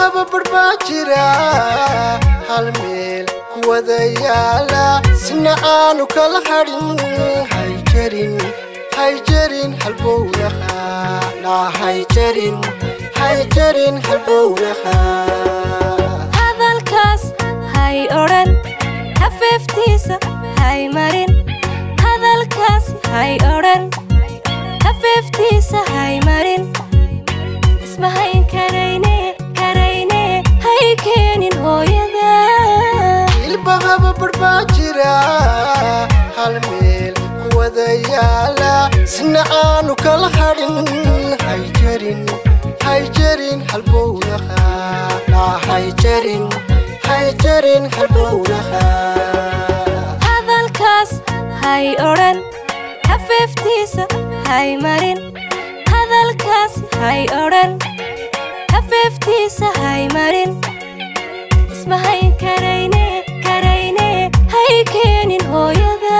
ilbahaba barbajira halmeel kuwadayala sina aanu kala harin hayjarin halbowlaha la hayjarin halbowlaha hadalkaas hay oran hafeeftiisa hay marin hadalkaas hay oran hafeeftiisa hay marin ismahayn karayne hay keenin hooyada ilbahaba barbajira halmeel kuwadayala sina aanu kala harin hayjarin halbowlaha la hayjarin halbowlaha hadalkaas hay oran hafeeftiisa hay marin hadalkaas hay oran hafeeftiisa hay marin ismahayn karayne hay keenin hooyada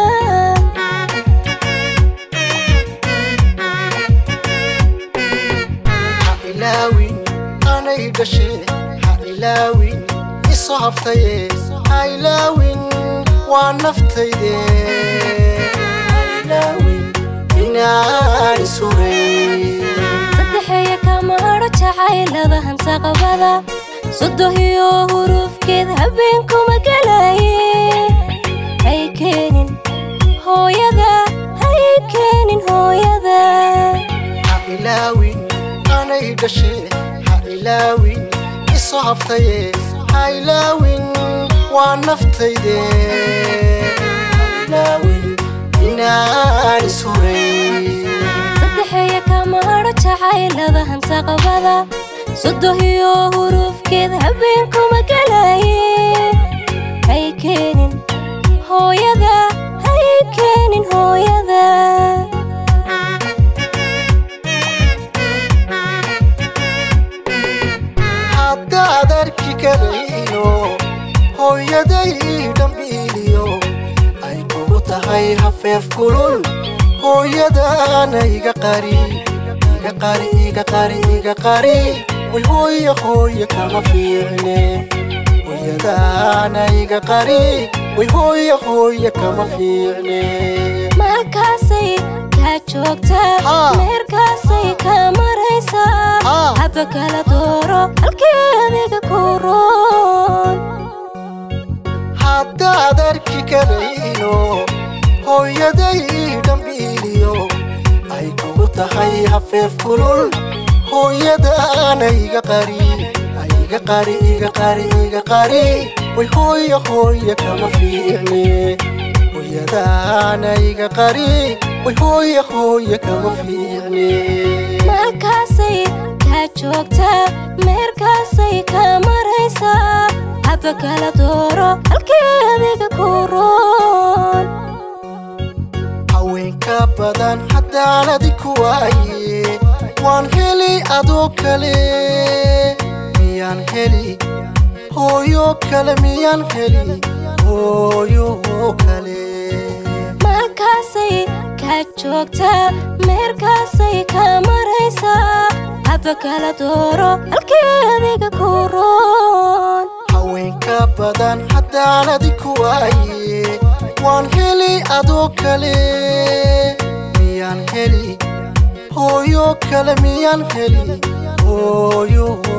ilaawin anay dhashay ha ilaawin isoo haftaye ha ilaawin waa naftayde ha ilaawin inaan isuray sadexeeya kama haro jacaylada hansaqabada sodohiyo hurufkeed habeenkuma galaye hay keenin hooyada hay keenin hooyada ha ilaawin anay dhashay ha ilaawin isoo haftaye ha ilaawin waa naftayde ha ilaawin inaan isuray sadexeeya kama haro jacaylada hansaqabada sodohiyo hurufkeed habeenkuma galaye hay keenin hooyada hay keenin hooyada haddaad arki karayno hooyaday dhambiiliyo ay kugu tahay hafeef kulul hooyadaana iga qari way hooya kama fiicne hooyadaana iga qari way hooya kama fiicne markaasay kaa joogtaa meerkaasay kaa maraysaa haba kala dooro halkii adiga ku roon haddaad arki karayno hooyaday dhambiiliyo ay kugu tahay hafeef kulul hooyadaana iga qari way hooya kama fiicne hooyadaana iga qari way hooya kama fiicne markaasay kaa joogtaa meerkaasay kaa maraysaa haba kala dooro halkii adiga ku roon haweenka badan haddaan adiku waaye waan heli adoo kale miyaan heli hooyo kale miyaan heli hooyo kale markaasay kaa joogtaa meerkaasay kaa maraysaa haba kala dooro halkii adiga ku roon haweenka badan haddaan adiku waaye waan heli adoo kale miyaan heli hooyo kale miyaan heli hooyo